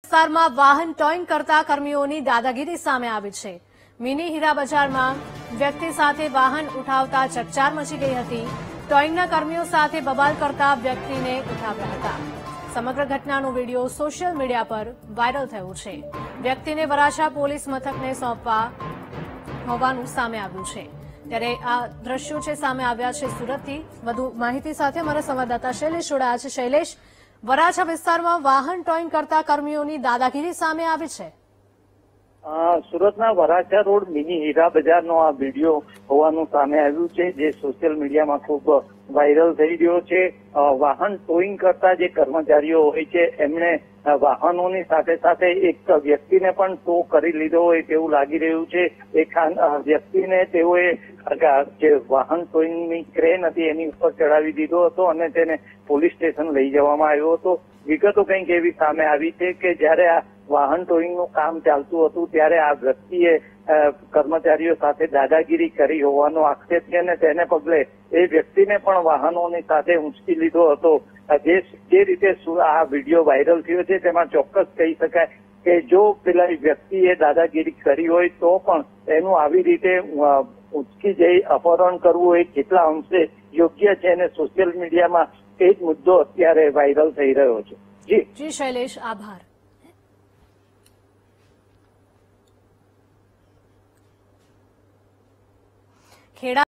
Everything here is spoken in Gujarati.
વિસ્તારમાં વાહન ટોઈંગ કરતા કર્મીઓની દાદાગીરી સામે આવી છે। મિની હીરા બજારમાં વ્યક્તિ સાથે વાહન ઉઠાવતા ચકચાર મચી ગઈ હતી। ટોઈંગના કર્મીઓ સાથે બબાલ કરતા વ્યક્તિને ઉઠાવ્યા હતા। સમગ્ર ઘટનાનો વિડીયો સોશિયલ મીડિયા પર વાયરલ થયો છે। વ્યક્તિને વરાછા પોલીસ મથકને સોંપવા હોવાનું સામે આવ્યું છે। ત્યારે આ દ્રશ્યો છે સામે આવ્યા છે સુરતથી। વધુ માહિતી સાથે અમારા સંવાદદાતા શૈલેષ જોડાયા છે। શૈલેષ, વરાછા વિસ્તારમાં વાહન ટોઈંગ કરતા કર્મીઓની દાદાગીરી સામે આવી છે। સુરતના વરાછા રોડ મિની હીરા બજારનો આ વિડીયો હોવાનું સામે આવ્યું છે, જે સોશિયલ મીડિયામાં ખૂબ વાયરલ થઈ રહ્યો છે। વાહન ટોઈંગ કરતા જે કર્મચારીઓ હોય છે એમણે વાહનોની સાથે સાથે એક વ્યક્તિને પણ ટો કરી લીધો હોય તેવું લાગી રહ્યું છે। એક વ્યક્તિને તેઓએ જે વાહન ટોઈંગની ક્રેન હતી એની ઉપર ચડાવી દીધો હતો અને તેને પોલીસ સ્ટેશન લઈ જવામાં આવ્યો હતો। વિગતો કંઈક એવી સામે આવી છે કે જ્યારે આ વાહન ટોઈંગનું કામ ચાલતું હતું ત્યારે આ વ્યક્તિએ કર્મચારીઓ સાથે દાદાગીરી કરી હોવાનો આક્ષેપ છે અને તેને પગલે એ વ્યક્તિને પણ વાહનોની સાથે ઊંચકી લીધો હતો। જે રીતે આ વિડીયો વાયરલ થયો છે તેમાં ચોક્કસ કહી શકાય કે જો પેલા વ્યક્તિએ દાદાગીરી કરી હોય તો પણ એનું આવી રીતે ઊંચકી જઈ અપહરણ કરવું એ કેટલા અંશે યોગ્ય છે અને સોશિયલ મીડિયામાં એ જ મુદ્દો અત્યારે વાયરલ થઈ રહ્યો છે। જી શૈલેષ, આભાર। ખેડા